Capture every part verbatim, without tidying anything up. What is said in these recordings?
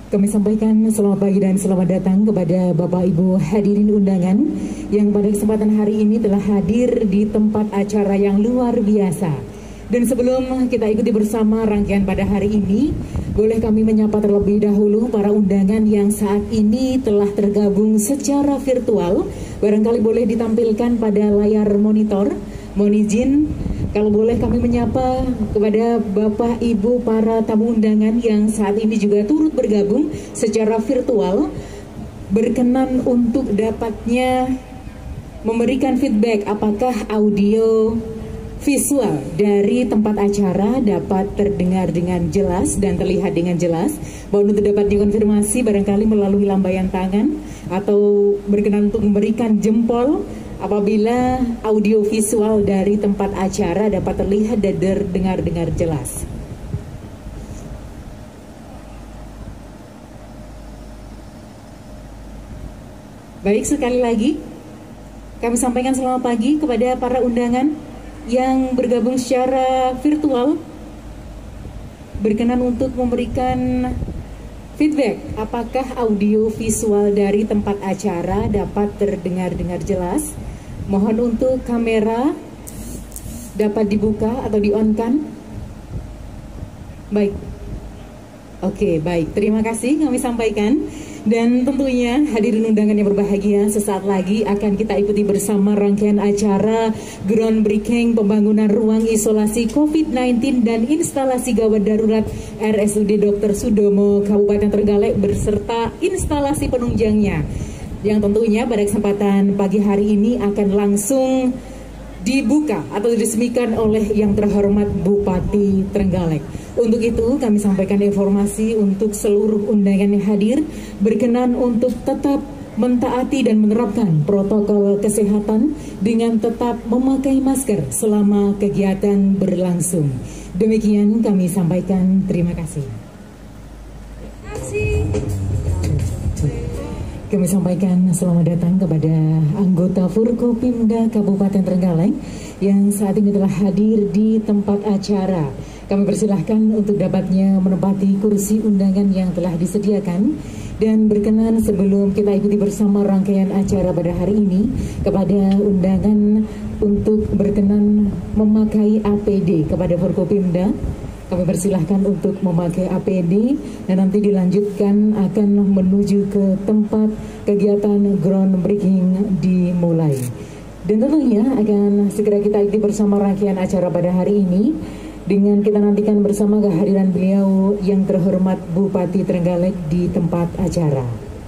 Kami sampaikan selamat pagi dan selamat datang kepada Bapak Ibu hadirin undangan yang pada kesempatan hari ini telah hadir di tempat acara yang luar biasa. Dan sebelum kita ikuti bersama rangkaian pada hari ini, boleh kami menyapa terlebih dahulu para undangan yang saat ini telah tergabung secara virtual. Barangkali boleh ditampilkan pada layar monitor. Mohon izin, kalau boleh kami menyapa kepada Bapak Ibu para tamu undangan yang saat ini juga turut bergabung secara virtual, berkenan untuk dapatnya memberikan feedback apakah audio visual dari tempat acara dapat terdengar dengan jelas dan terlihat dengan jelas. Mohon untuk dapat dikonfirmasi barangkali melalui lambaian tangan atau berkenan untuk memberikan jempol apabila audio visual dari tempat acara dapat terlihat dan terdengar dengan jelas. Baik, sekali lagi kami sampaikan selamat pagi kepada para undangan yang bergabung secara virtual, berkenan untuk memberikan feedback apakah audio visual dari tempat acara dapat terdengar dengan jelas. Mohon untuk kamera dapat dibuka atau di-on-kan. Baik. Oke, baik. Terima kasih kami sampaikan. Dan tentunya hadirin undangan yang berbahagia, sesaat lagi akan kita ikuti bersama rangkaian acara groundbreaking pembangunan ruang isolasi COVID sembilan belas dan instalasi gawat darurat R S U D Dokter Sudomo Kabupaten Trenggalek beserta instalasi penunjangnya, yang tentunya pada kesempatan pagi hari ini akan langsung dibuka atau diresmikan oleh yang terhormat Bupati Trenggalek. Untuk itu kami sampaikan informasi untuk seluruh undangan yang hadir, berkenan untuk tetap mentaati dan menerapkan protokol kesehatan dengan tetap memakai masker selama kegiatan berlangsung. Demikian kami sampaikan, terima kasih. Terima kasih. Kami sampaikan selamat datang kepada anggota Forkopimda Kabupaten Trenggalek yang saat ini telah hadir di tempat acara. Kami persilahkan untuk dapatnya menempati kursi undangan yang telah disediakan, dan berkenan sebelum kita ikuti bersama rangkaian acara pada hari ini kepada undangan untuk berkenan memakai A P D kepada Forkopimda. Kami persilahkan untuk memakai A P D dan nanti dilanjutkan akan menuju ke tempat kegiatan groundbreaking dimulai. Dan tentunya akan segera kita ikuti bersama rangkaian acara pada hari ini dengan kita nantikan bersama kehadiran beliau yang terhormat Bupati Trenggalek di tempat acara.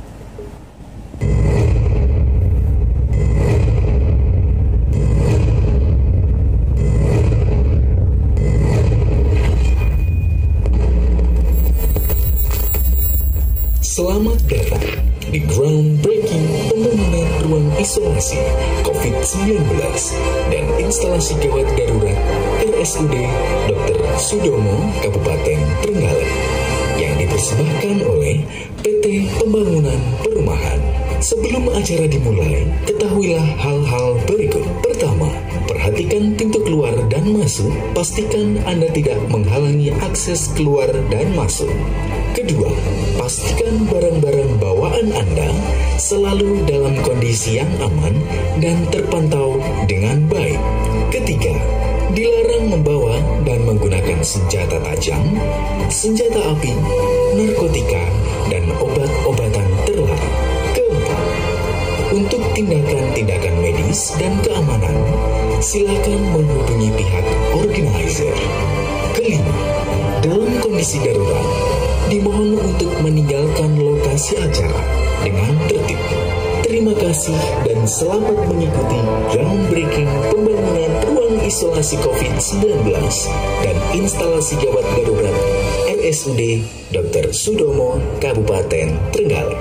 Selamat datang di groundbreaking pembangunan ruang isolasi COVID sembilan belas dan instalasi gawat darurat R S U D Dokter Sudomo Kabupaten Trenggalek yang dipersembahkan oleh P T Pembangunan Perumahan. Sebelum acara dimulai, ketahuilah hal-hal berikut. Pertama, perhatikan pintu keluar dan masuk. Pastikan Anda tidak menghalangi akses keluar dan masuk. Kedua, pastikan barang-barang bawaan Anda selalu dalam kondisi yang aman dan terpantau dengan baik. Ketiga, dilarang membawa dan menggunakan senjata tajam, senjata api, narkotika, dan obat-obatan terlarang. Keempat, untuk tindakan-tindakan medis dan keamanan, silakan menghubungi pihak organizer. Kelima, dalam kondisi darurat, dimohon untuk meninggalkan lokasi acara dengan tertib. Terima kasih dan selamat mengikuti groundbreaking pembangunan ruang isolasi COVID sembilan belas dan instalasi gawat darurat R S U D Dokter Sudomo Kabupaten Trenggalek.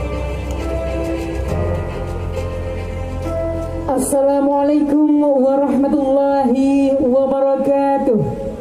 Assalamualaikum warahmatullahi wabarakatuh.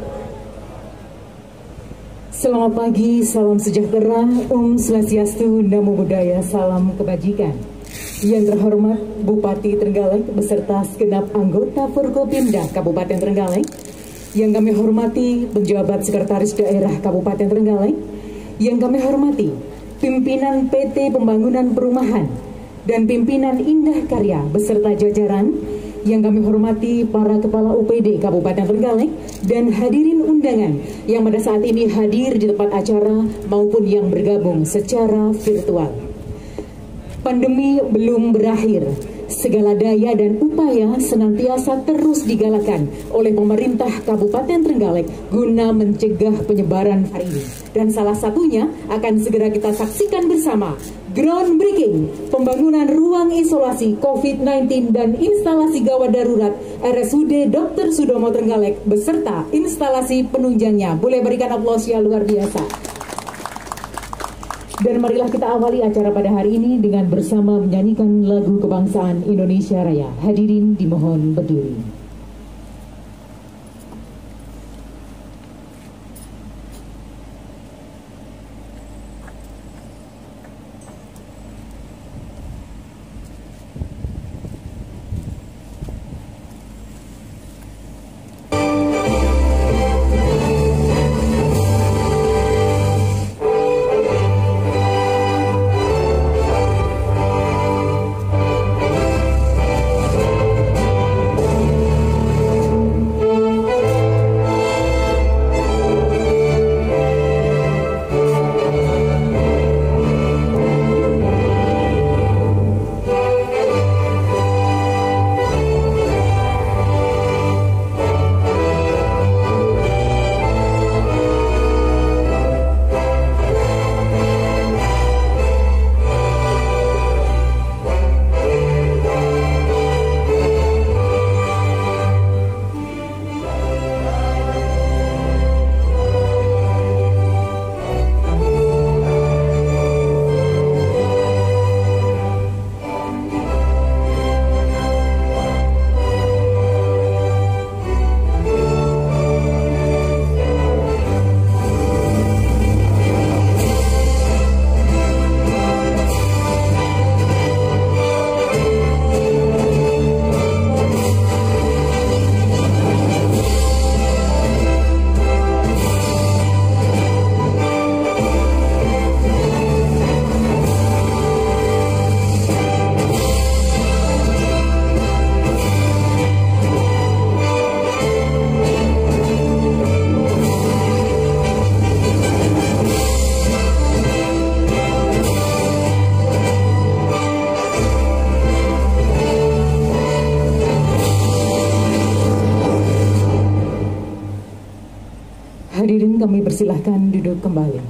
Selamat pagi, salam sejahtera, Om Swastiastu, Namo Buddhaya, salam kebajikan. Yang terhormat Bupati Trenggalek beserta segenap anggota Forkopimda Kabupaten Trenggalek, yang kami hormati penjabat Sekretaris Daerah Kabupaten Trenggalek, yang kami hormati pimpinan P T Pembangunan Perumahan, dan pimpinan Indah Karya beserta jajaran, yang kami hormati para Kepala U P D Kabupaten Trenggalek dan hadirin undangan yang pada saat ini hadir di tempat acara maupun yang bergabung secara virtual. Pandemi belum berakhir. Segala daya dan upaya senantiasa terus digalakan oleh pemerintah Kabupaten Trenggalek guna mencegah penyebaran hari ini. Dan salah satunya akan segera kita saksikan bersama, groundbreaking pembangunan ruang isolasi COVID sembilan belas dan instalasi gawat darurat R S U D Dokter Sudomo Trenggalek beserta instalasi penunjangnya. Boleh berikan aplaus yang luar biasa. Dan marilah kita awali acara pada hari ini dengan bersama menyanyikan lagu kebangsaan Indonesia Raya. Hadirin dimohon berdiri. Hadirin kami persilahkan duduk kembali.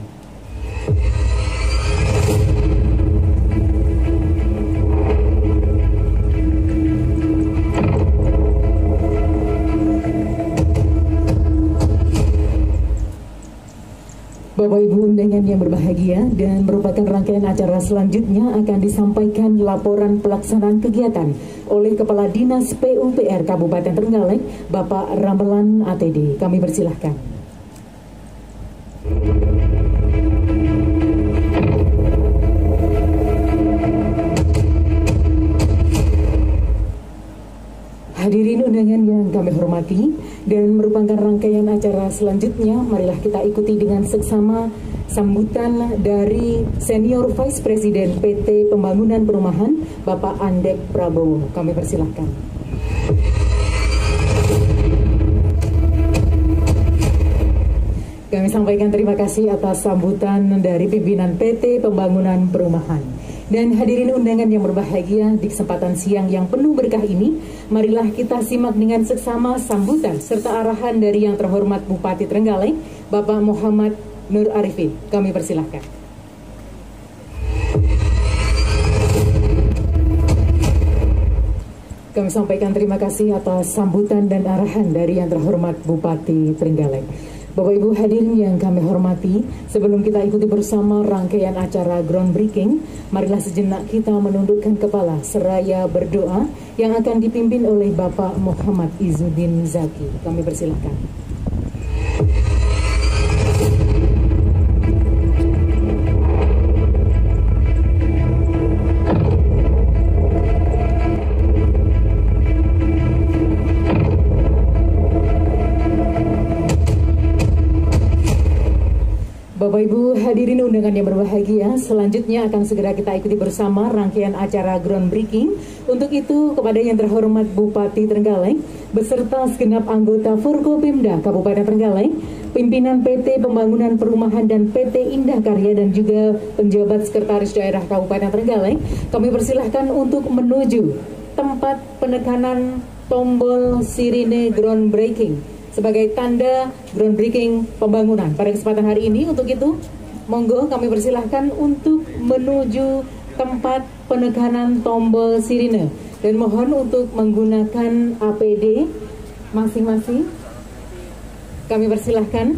Bapak Ibu undangan yang berbahagia, dan merupakan rangkaian acara selanjutnya akan disampaikan laporan pelaksanaan kegiatan oleh Kepala Dinas P U P R Kabupaten Trenggalek, Bapak Ramelan A T D. Kami persilahkan. Hadirin undangan yang kami hormati, dan merupakan rangkaian acara selanjutnya, marilah kita ikuti dengan seksama sambutan dari Senior Vice President P T Pembangunan Perumahan, Bapak Andek Prabowo. Kami persilahkan. Kami sampaikan terima kasih atas sambutan dari pimpinan P T Pembangunan Perumahan. Dan hadirin undangan yang berbahagia, di kesempatan siang yang penuh berkah ini, marilah kita simak dengan seksama sambutan serta arahan dari yang terhormat Bupati Trenggalek, Bapak Muhammad Nur Arifin. Kami persilahkan. Kami sampaikan terima kasih atas sambutan dan arahan dari yang terhormat Bupati Trenggalek. Bapak Ibu hadirin yang kami hormati, sebelum kita ikuti bersama rangkaian acara groundbreaking, marilah sejenak kita menundukkan kepala seraya berdoa yang akan dipimpin oleh Bapak Muhammad Izzuddin Zaki. Kami persilahkan. Bapak Ibu hadirin undangan yang berbahagia, selanjutnya akan segera kita ikuti bersama rangkaian acara groundbreaking. Untuk itu, kepada yang terhormat Bupati Trenggalek beserta segenap anggota Forkopimda Kabupaten Trenggalek, pimpinan P T Pembangunan Perumahan dan P T Indah Karya dan juga penjabat Sekretaris Daerah Kabupaten Trenggalek, kami persilahkan untuk menuju tempat penekanan tombol sirine groundbreaking sebagai tanda groundbreaking pembangunan pada kesempatan hari ini. Untuk itu, monggo kami persilahkan untuk menuju tempat penekanan tombol sirine dan mohon untuk menggunakan A P D masing-masing. Kami persilahkan.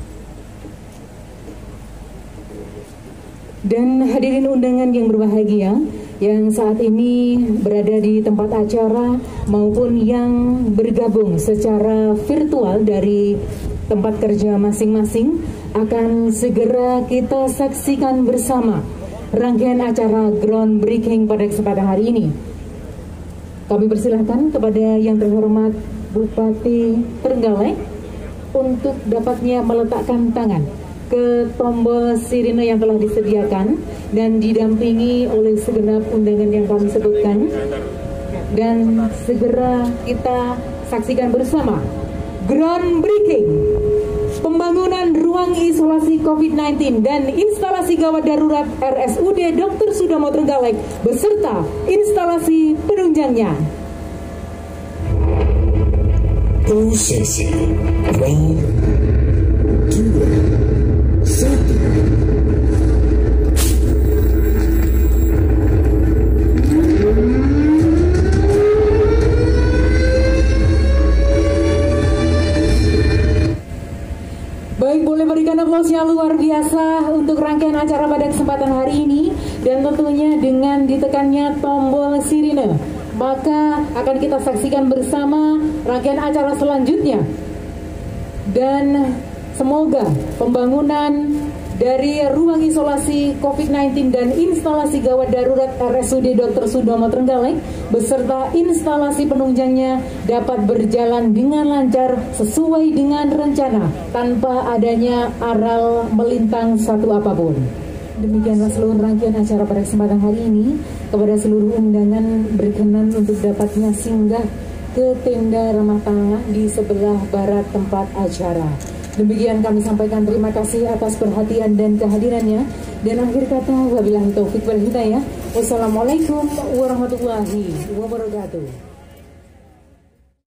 Dan hadirin undangan yang berbahagia yang saat ini berada di tempat acara maupun yang bergabung secara virtual dari tempat kerja masing-masing, akan segera kita saksikan bersama rangkaian acara groundbreaking pada kesempatan hari ini. Kami persilahkan kepada yang terhormat Bupati Trenggalek untuk dapatnya meletakkan tangan ke tombol sirine yang telah disediakan dan didampingi oleh segenap undangan yang kami sebutkan, dan segera kita saksikan bersama groundbreaking pembangunan ruang isolasi COVID sembilan belas dan instalasi gawat darurat R S U D Doktor Sudomo Trenggalek beserta instalasi penunjangnya. Prosesi round dua satu. Baik, boleh berikan aplaus yang luar biasa untuk rangkaian acara pada kesempatan hari ini, dan tentunya dengan ditekannya tombol sirine maka akan kita saksikan bersama rangkaian acara selanjutnya. Dan semoga pembangunan dari ruang isolasi COVID sembilan belas dan instalasi gawat darurat R S U D Doktor Sudomo Trenggalek beserta instalasi penunjangnya dapat berjalan dengan lancar sesuai dengan rencana tanpa adanya aral melintang satu apapun. Demikianlah seluruh rangkaian acara pada kesempatan hari ini. Kepada seluruh undangan berkenan untuk dapatnya singgah ke tenda ramah tamah di sebelah barat tempat acara. Demikian kami sampaikan terima kasih atas perhatian dan kehadirannya. Dan akhir kata, wabillahi taufik wal hidayah. Wassalamualaikum warahmatullahi wabarakatuh.